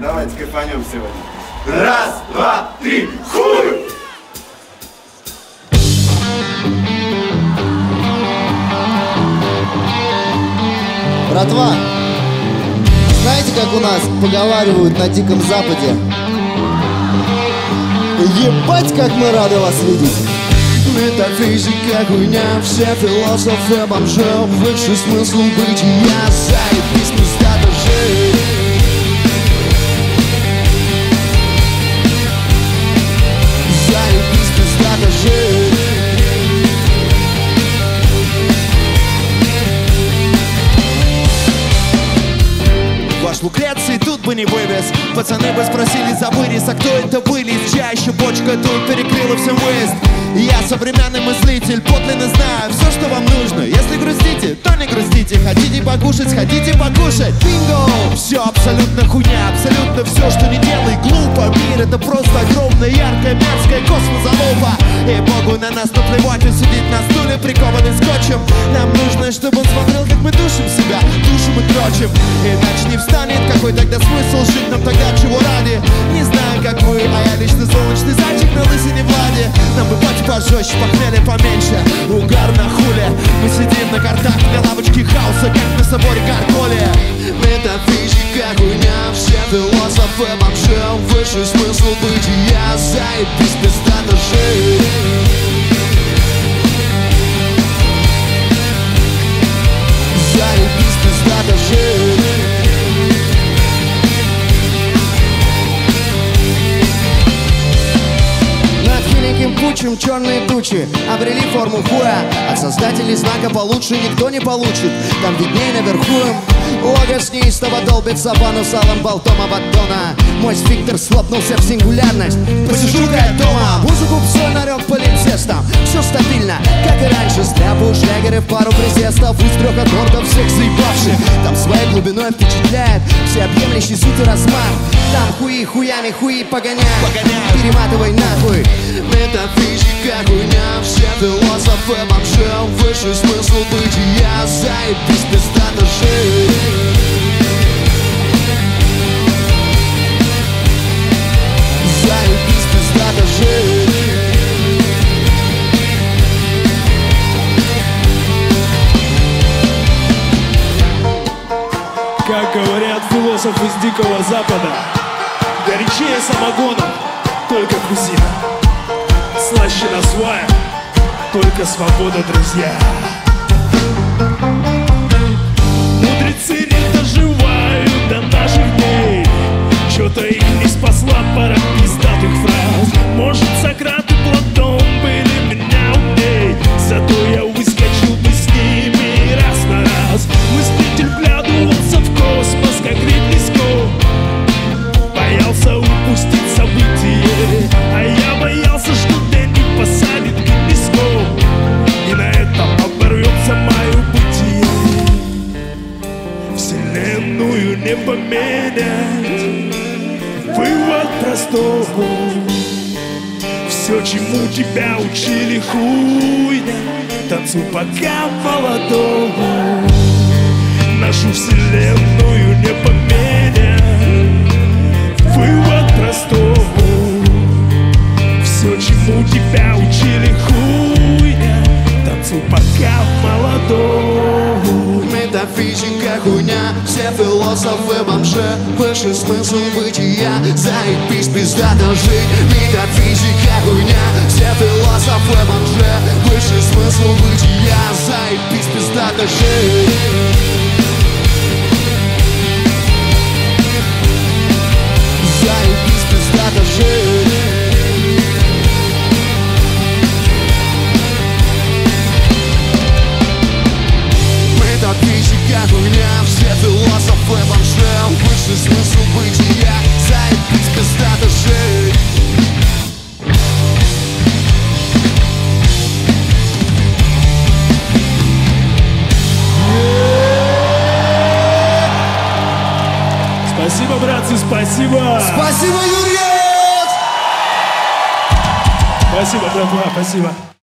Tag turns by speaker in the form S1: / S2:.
S1: Давайте кайфанем сегодня. Раз, два, три, хуй!
S2: Братва, знаете, как у нас поговаривают на Диком Западе? Ебать, как мы рады вас видеть!
S3: Метафизика, хуйня, все философы бомжом. Высший смысл бытия, заебись, пиздато жить. Заебись, пиздато жить. Ваш Лукреций тут бы не вывез. Пацаны бы спросили за вырез, а кто это вылез? Чья еще бочка тут перекрыла всем выезд? Я современный мыслитель, подлинно знаю все, что вам нужно. Если грустите, то не грустите. Хотите покушать, хотите покушать. Бинго! Все абсолютно хуйня, абсолютно все, что не делай глупо. Мир это просто огромная, яркая, мерзкая космозалупа. И Богу на нас наплевать, он сидит на стуле, прикованный скотчем. Нам нужно, чтобы он смотрел, как мы душим себя, душим и дрочим. Иначе не встанет, какой тогда смысл жить нам тогда, чего ради? Не знаю, как вы, а я лично солнечный зайчик на лысине Влади. Нам бы пать пожестче, похмелья поменьше, угар на хуле. Мы сидим на картах на лавочке хаоса, как на соборе Гарголия. Метафизика, хуйня, все философы бомжом. Высший смысл бытия, заебись, пиздато жить. Заебись, пиздато жить. Пучим черные тучи обрели форму хуя. От создателей знака получше никто не получит. Там видней наверху лого с неистово долбится по носалам болтом Абаддона. Мой сфинктер слопнулся в сингулярность. Посижу-ка я дома, музыку псой нарек полицестом. Все стабильно, как и раньше. Стряпаю шлягеры в пару присестов. Из трех аккордов всех заебавших. Там своей глубиной впечатляет всеобъемлющий суть и размах. Там хуи хуями хуи погоняй, перематывай нахуй. Метафизика, хуйня, все философы бомжом. Высший смысл бытия, заебись, пиздато жить. Заебись, пиздато жить.
S4: Как говорят философы с Дикого Запада, горячее самогона, только кузина. Слаще на свая, только свобода, друзья. Мудрецы не доживают до наших дней. Чё-то их не спасла пара пиздатых фраз. Может, Сократ и Платон были меня умней. Зато я выскочил бы с ними раз на раз. Мыслитель вглядывался в космос, как Ридли Скотт. Боялся упустить событие, а я боялся, что Дэнни посадит гибископ. И на этом оборвется мое бытие. Вселенную не поменять. Вывод простой. Все, чему тебя учили, хуйня. Танцуй, пока молодой. Нашу вселенную не поменять. Вывод простой. Все, чему тебя учили, хуйня. Танцуй, пока молодой.
S3: Метафизика, хуйня, все философы бомжи. Высший смысл бытия, заебись, пиздато жить. Метафизика, хуйня, все философы бомжи. Высший смысл бытия, заебись, пиздато жить. Заебись, пиздато жить. Метафизика, хуйня, все философы бомжом. Высший смысл бытия, заебись, пиздато жить.
S4: Спасибо, братцы, спасибо.
S2: Спасибо, Юрий!
S4: Спасибо, братва, спасибо.